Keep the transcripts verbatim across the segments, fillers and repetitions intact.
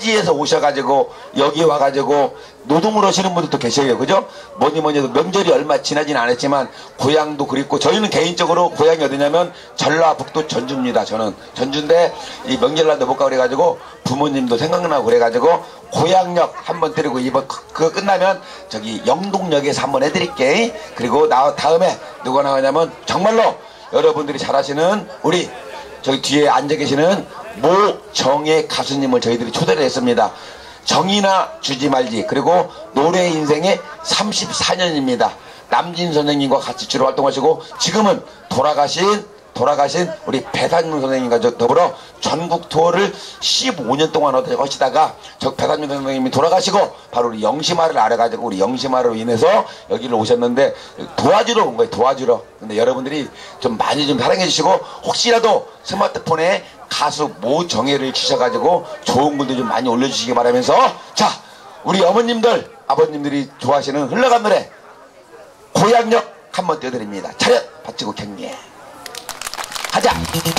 타지에서 오셔가지고 여기 와가지고 노동을 하시는 분들도 계셔요. 그죠? 뭐니 뭐니 해도 명절이 얼마 지나진 않았지만 고향도 그립고, 저희는 개인적으로 고향이 어디냐면 전라북도 전주입니다. 저는 전주인데 이 명절날도 못 가고 그래가지고 부모님도 생각나고 그래가지고 고향역 한번 때리고, 이번 그거 끝나면 저기 영동역에서 한번 해드릴게. 그리고 나 다음에 누가 나가냐면 정말로 여러분들이 잘 아시는 우리 저기 뒤에 앉아 계시는 모정혜 가수님을 저희들이 초대를 했습니다. 정이나 주지 말지, 그리고 노래 인생의 삼십사 년입니다. 남진 선생님과 같이 주로 활동하시고, 지금은 돌아가신 돌아가신 우리 배단윤 선생님과 더불어 전국 투어를 십오 년 동안 하시다가 저 배단윤 선생님이 돌아가시고 바로 우리 영심아를 알아가지고 우리 영심아로 인해서 여기를 오셨는데 도와주러 온 거예요. 도와주러. 근데 여러분들이 좀 많이 좀 사랑해 주시고, 혹시라도 스마트폰에 가수 모정혜를 치셔가지고 좋은 글도 좀 많이 올려주시기 바라면서, 자, 우리 어머님들 아버님들이 좋아하시는 흘러간 노래 고향역 한번 띄워드립니다. 차렷 바치고 경례 하자.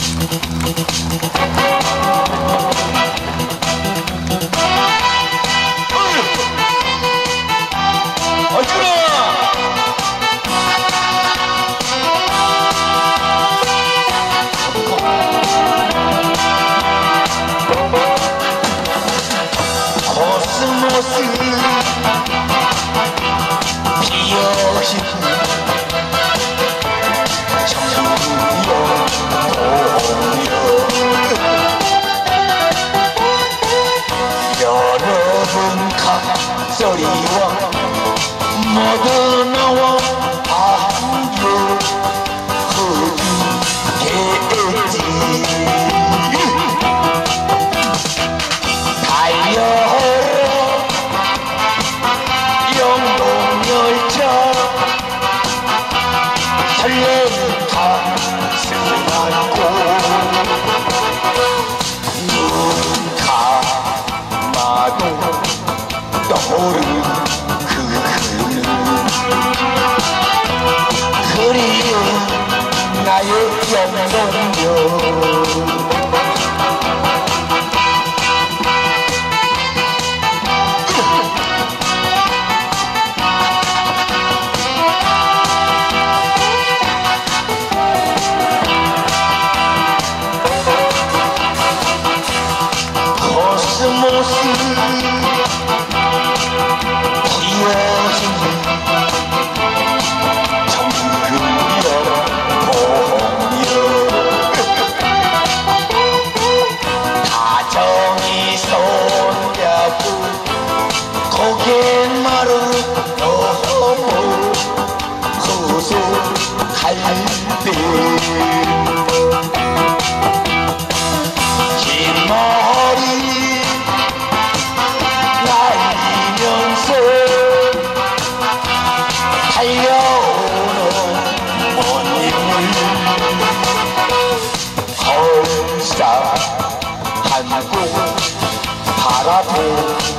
어쭈라 코스모스 피어신 여러분 각소리와 모두 나와 안주 흐르겠지. 달려라 영동열차 설레는 가슴 안고 눈 감아도 떠오르는 그 흐름 그리운 나의 영동열. 코스모스 피어지는 정금여 공여 다정히 손잡고 고개 마루 너무 구속할 때 긴 머리 날리면서 달려오는 모님을 헐싹하고 바라보았네.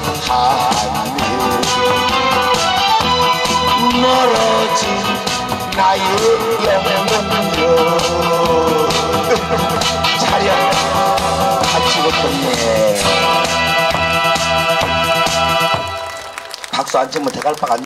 멀어진 나의 영혼여. 차렷 바치고 떴네. 박수 안 치면 대갈박 안